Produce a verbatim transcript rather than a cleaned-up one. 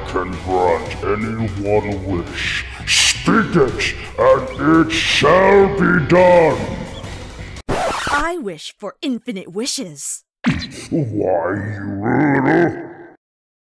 can grant any one wish. Speak it, and it shall be done! I wish for infinite wishes. Why, you little...